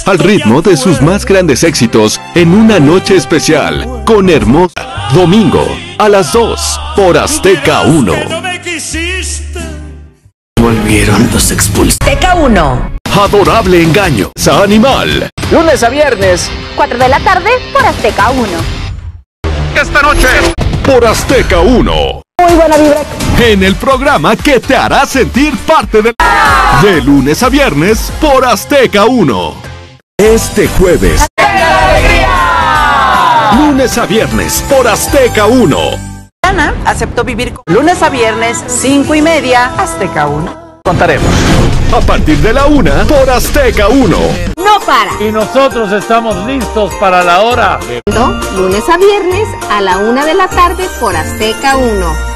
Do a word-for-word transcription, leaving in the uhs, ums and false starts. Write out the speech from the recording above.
al ritmo de sus más grandes éxitos en una noche especial con Hermosa. Domingo a las dos por Azteca uno. Volvieron los expulsados. Azteca uno. Adorable engaño. Sa Animal. Lunes a viernes, cuatro de la tarde por Azteca uno. Esta noche por Azteca uno. Muy buena vibra. En el programa que te hará sentir parte de... De lunes a viernes por Azteca uno. Este jueves. ¡Alegría! Lunes a viernes por Azteca uno. Ana aceptó vivir con... Lunes a viernes, cinco y media, Azteca uno. contaremos. A partir de la una por Azteca uno. No para. Y nosotros estamos listos para la hora. Lunes a viernes a la una de la tarde por Azteca uno.